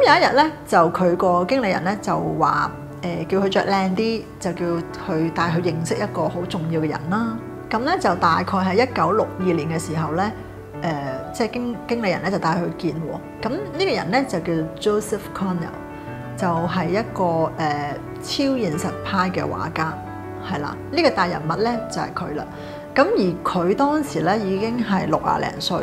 有一日咧，就佢個經理人咧就話叫佢着靚啲，就叫佢帶佢認識一個好重要嘅人啦。咁咧就大概係1962年嘅時候咧，即係經理人咧就帶佢去見喎。咁呢個人咧就叫 Joseph Cornell，就係一個超現實派嘅畫家，係啦。呢個大人物咧就係佢啦。咁而佢當時咧已經係60零歲，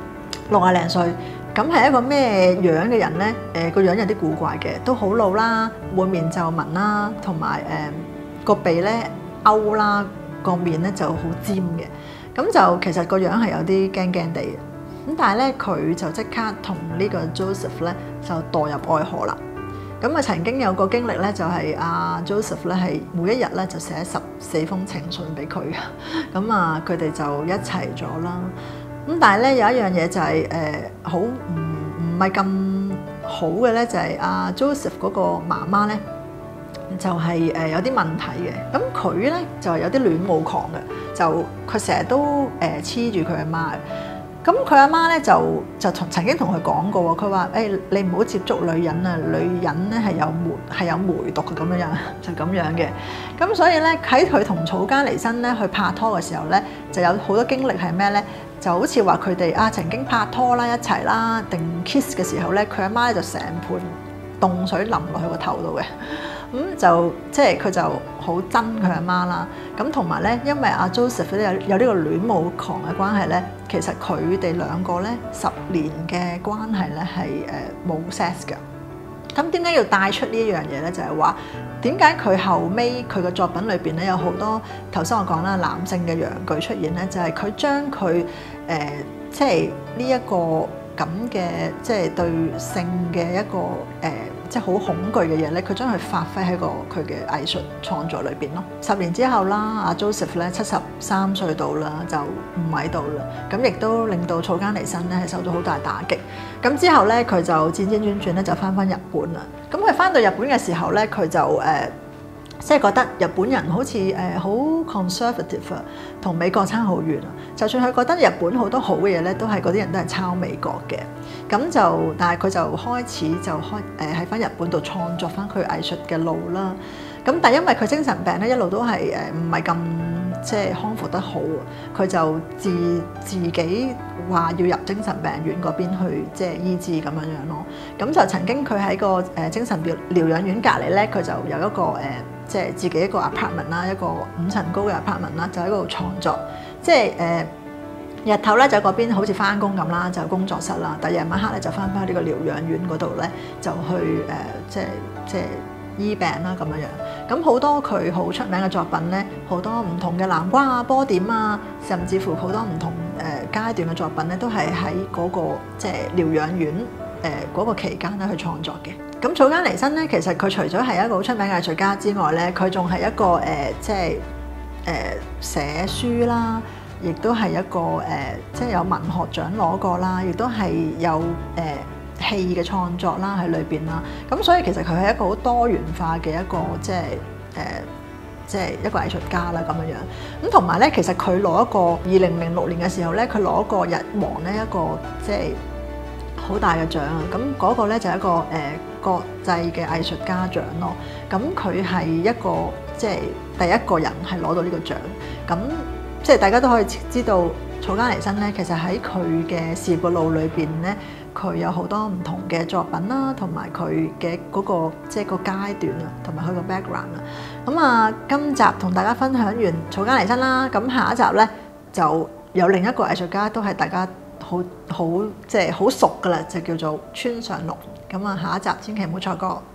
咁係一個咩樣嘅人咧？個樣有啲古怪嘅，都好老啦，滿面皺紋啦，同埋個鼻咧勾啦，個面咧就好尖嘅。咁就其實個樣係有啲驚驚地嘅。咁但係咧佢就即刻同呢個 Joseph 咧就墮入愛河啦。咁啊曾經有個經歷咧，就係阿 Joseph 咧係每一日咧就寫14封情信俾佢嘅。咁啊佢哋就一齊咗啦。咁但係咧有一樣嘢就係好唔係咁好嘅咧，就係阿 Joseph 嗰個媽媽咧就係有啲問題嘅。咁佢咧就有啲戀母狂嘅，就佢成日都黐住佢阿媽嘅。咁佢阿媽咧就曾經同佢講過喎，佢話你唔好接觸女人啊，女人咧係有梅毒嘅咁樣，就咁樣嘅。咁所以咧喺佢同草間彌生咧去拍拖嘅時候咧，就有好多經歷係咩咧？就好似話佢哋曾經拍拖啦一齊啦，定 kiss 嘅時候咧，佢阿媽咧就成盤凍水淋落去個頭度嘅。咁就即係佢就好憎佢阿媽啦。咁同埋咧，因為阿 Joseph 咧有呢個戀母狂嘅關係咧，其實佢哋兩個咧10年嘅關係咧係冇 sex 嘅。咁點解要帶出呢一樣嘢咧？就係話點解佢後尾佢嘅作品裏邊咧有好多頭先我講啦男性嘅陽具出現咧，就係佢將佢即係呢一個咁嘅即係對性嘅一個即係好恐懼嘅嘢咧，佢將佢發揮喺佢嘅藝術創作裏邊咯。10年之後啦，阿 Joseph 咧73歲到啦，就唔喺度啦。咁亦都令到草間彌生咧係受到好大打擊。咁之後咧，佢就轉轉咧就翻日本啦。咁佢翻到日本嘅時候咧，佢就即係覺得日本人好似好 conservative 啊，同美國差好遠啊。就算佢覺得日本好多好嘅嘢咧，都係嗰啲人都係抄美國嘅。咁就但係佢就開始喺翻日本度創作翻佢藝術嘅路啦。咁但係因為佢精神病咧一路都係唔係咁即係康復得好，佢就自己話要入精神病院嗰邊去即係醫治咁樣咯。咁就曾經佢喺個精神療養院隔離咧，佢就有一個即係自己一個 apartment 啦，一個5層高嘅 apartment 啦，就喺嗰度創作。即係日頭咧就喺嗰邊好似翻工咁啦，就工作室啦。但係夜晚黑咧就翻呢個療養院嗰度咧，就去即係醫病啦咁樣。咁好多佢好出名嘅作品咧，好多唔同嘅南瓜啊、波點啊，甚至乎好多唔同階段嘅作品咧，都係喺嗰個即係療養院嗰個期間咧去創作嘅。咁草間彌生咧，其實佢除咗係一個好出名嘅藝術家之外咧，佢仲係一個即係寫書啦，亦都係一個即係有文學獎攞過啦，亦都係有戲嘅創作啦喺裏邊啦。咁所以其實佢係一個好多元化嘅一個即係一個藝術家啦咁樣樣。咁同埋咧，其實佢攞一個2006年嘅時候咧，佢攞過日皇咧一個即係好大嘅獎啊！咁嗰個咧就係一個國際嘅藝術家獎咯。咁佢係一個即係第一個人係攞到呢個獎。咁即係大家都可以知道草間彌生咧，其實喺佢嘅事業嘅路裏邊咧，佢有好多唔同嘅作品啦，同埋佢嘅嗰個即係個階段啊，同埋佢個 background 啊。咁啊，今集同大家分享完草間彌生啦，咁下一集咧就有另一個藝術家都係大家好即係好熟噶啦，就叫做村上隆。咁啊，下一集千祈唔好錯過。